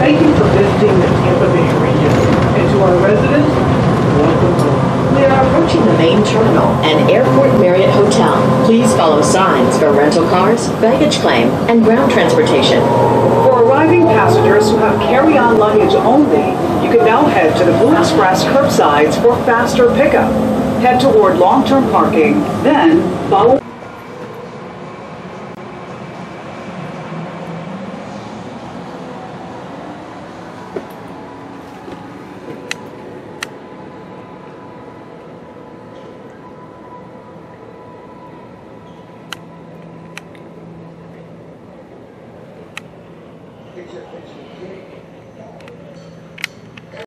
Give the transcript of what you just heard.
Thank you for visiting the Tampa Bay region. And to our residents, welcome home. We are approaching the main terminal and Airport Marriott Hotel. Please follow signs for rental cars, baggage claim, and ground transportation. For arriving passengers who have carry-on luggage only, you can now head to the Blue Express curbsides for faster pickup. Head toward long-term parking, then follow. Picture,